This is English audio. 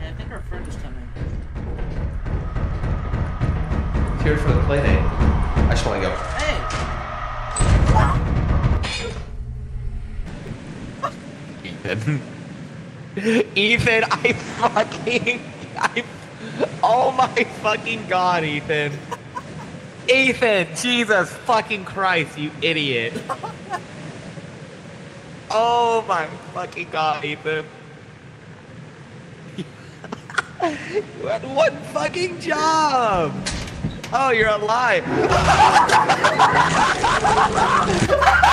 I think our friend is coming. Here for the play date. I just want to go. Hey! Ethan. Ethan, oh my fucking god, Ethan. Ethan, Jesus fucking Christ, you idiot. Oh my fucking god, Ethan. You had one fucking job. Oh, you're alive.